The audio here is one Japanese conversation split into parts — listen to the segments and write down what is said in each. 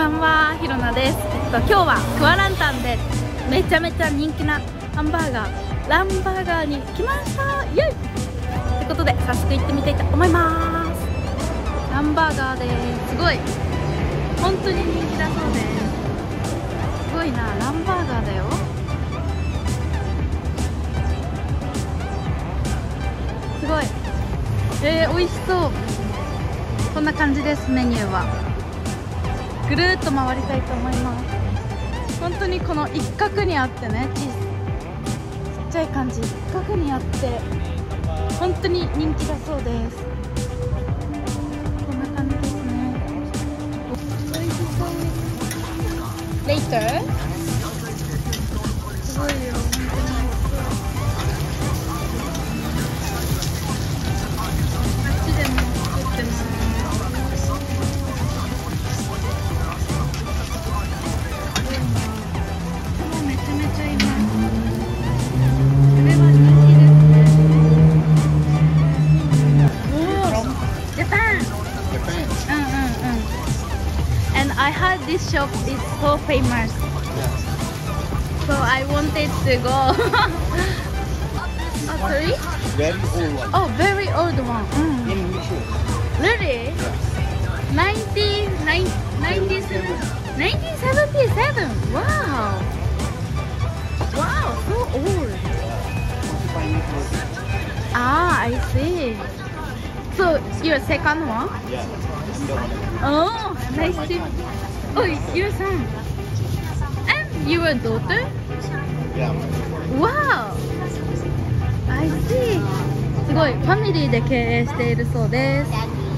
ばんは、ひろなです。今日はクアランタンでめちゃめちゃ人気なハンバーガー、ランバーガーに来ました。イエイってことで早速行ってみたいと思います。ランバーガーです。すごい本当に人気だそうです。すごいな、ランバーガーだよ。すごい、美味しそう。こんな感じです。メニューはぐるーっと回りたいと思います。本当にこの一角にあってね、ちっちゃい感じ、一角にあって本当に人気だそうです。こんな感じですね。レイターすごいよ、本当にあっちでも作ってます。I heard this shop is so famous, so I wanted to go. Oh, sorry? Very old one. Oh, very old one. In Mission. Really? 1977. Wow. Wow, so old. Ah, I see. So your second one? Yeah. Oh, nice to. Oh, your son. And your daughter? Yeah. Wow. I see. すごいファミリーで経営しているそうです。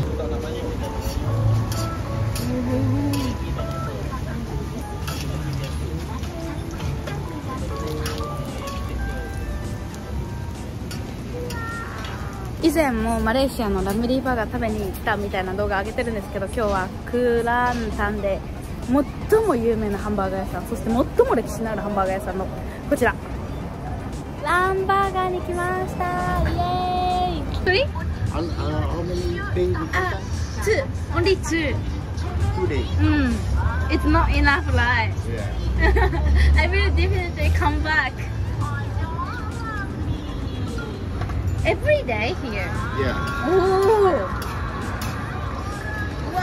以前もマレーシアのラムリーバーガー食べに来たみたいな動画上げてるんですけど、今日はクランタンで最も有名なハンバーガー屋さん、そして最も歴史のあるハンバーガー屋さんのこちらランバーガーに来ました。イエーイ。1人？ How many things? Two. Only two. 2 days. It's not enough, right? Yeah. I will definitely come back. Every day here. Yeah. Oh. Wow.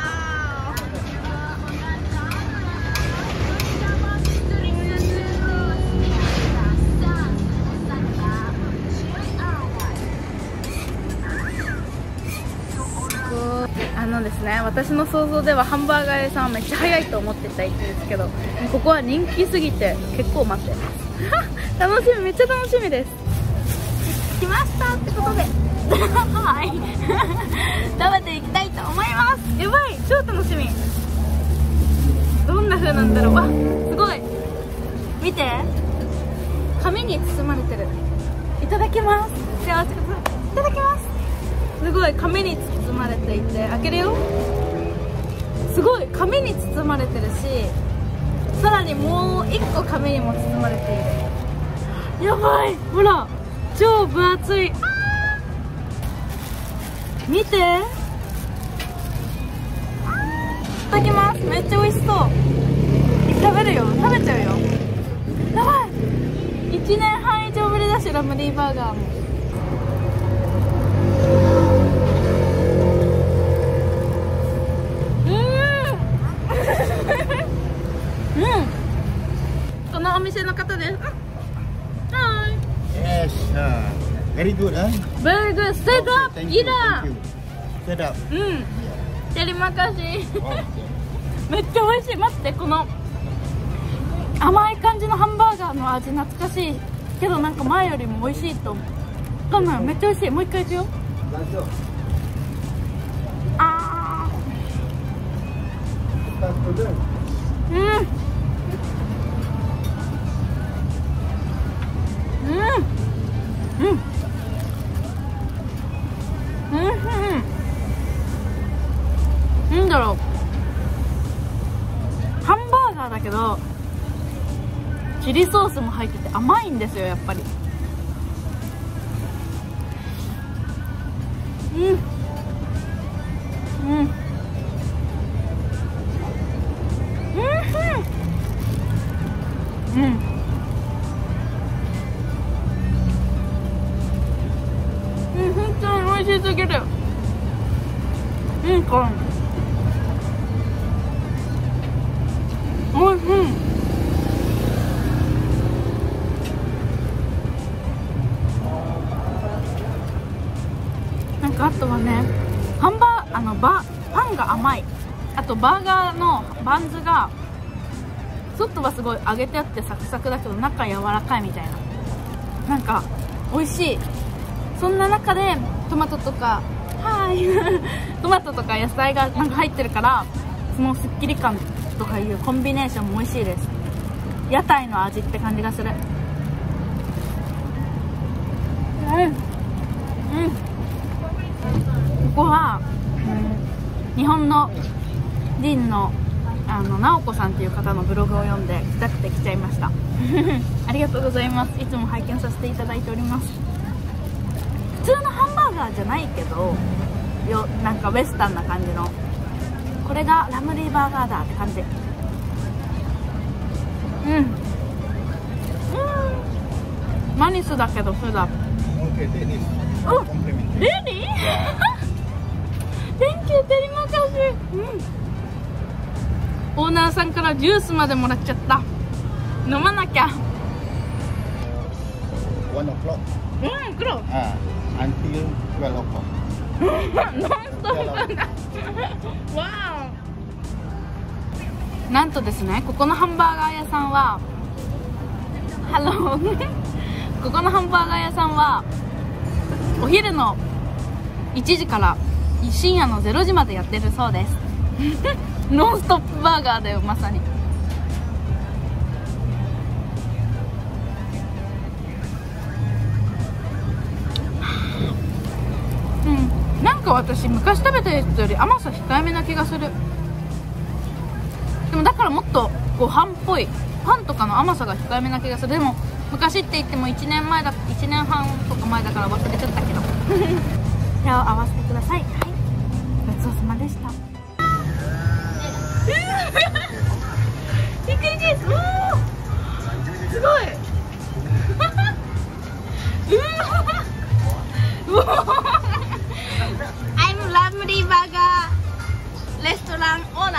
ですね、私の想像ではハンバーガー屋さんはめっちゃ早いと思ってたんですけど、ここは人気すぎて結構待ってます楽しみ、めっちゃ楽しみです。来ましたってことではい食べていきたいと思います。やばい、超楽しみ。どんな風なんだろう。わ、すごい、見て、紙に包まれてる。いただきます。幸せください。いただきます。すごい紙に包まれていて、開けるよ。すごい紙に包まれてるし、さらにもう1個紙にも包まれている。やばい、ほら超分厚い。見て、いただきます。めっちゃ美味しそう。食べるよ、食べちゃうよ。やばい、1年半以上ぶりだし、ラムリーバーガーも。このお店の方です。はい。 Yes. Very good, huh? Very good. Set up. Thank you. Ida. Set up. テリマカシめっちゃ美味しい。待って、この甘い感じのハンバーガーの味懐かしいけど、なんか前よりも美味しいと思う。わかんない、めっちゃ美味しい。もう一回いくよ。あー、なんだろう、ハンバーガーだけどチリソースも入ってて甘いんですよ、やっぱり。 すぎる。これおいしい。なんかあとはね、パンが甘い。あとバーガーのバンズが外はすごい揚げてあってサクサクだけど中柔らかいみたいな、なんか美味しい。そんな中でトマトとかトマトとか野菜がなんか入ってるから、そのスッキリ感とかいうコンビネーションも美味しいです。屋台の味って感じがする。ここは、日本の人の直子さんっていう方のブログを読んで来たくて来ちゃいましたありがとうございます。いつも拝見させていただいております。普通のハンバーガーじゃないけどなんかウエスタンな感じの、これがラムリーバーガーだって感じ。マニスだけど普段レディーThank you、テリマカシ。オーナーさんからジュースまでもらっちゃった。飲まなきゃ。 1 o'clock. 黒。 Until 12 o'clock. ノンストップなんだ。わお。なんとですね、ここのハンバーガー屋さんはここのハンバーガー屋さんはお昼の1時から深夜の0時までやってるそうですノンストップバーガーだよ、まさに。なんか私昔食べたやつより甘さ控えめな気がする。でもだからもっとご飯っぽい、パンとかの甘さが控えめな気がする。でも昔って言っても1年半とか前だから忘れちゃったけど手を合わせてください。はい、ごちそうさまでした。びっくりです。すごいI'm Lamri Burger レストランオーナ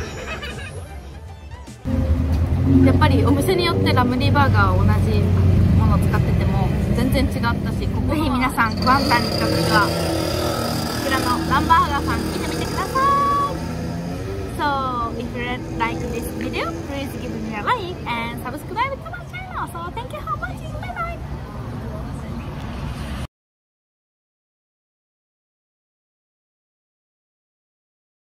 ーやっぱりお店によってラムリーバーガーを同じものを使ってても全然違ったし、ぜひ皆さんクアンタンに来た時はこちらのランバーガーさん来てみてください。So if you like this video, please give me a like and subscribe to my channel. So thank you.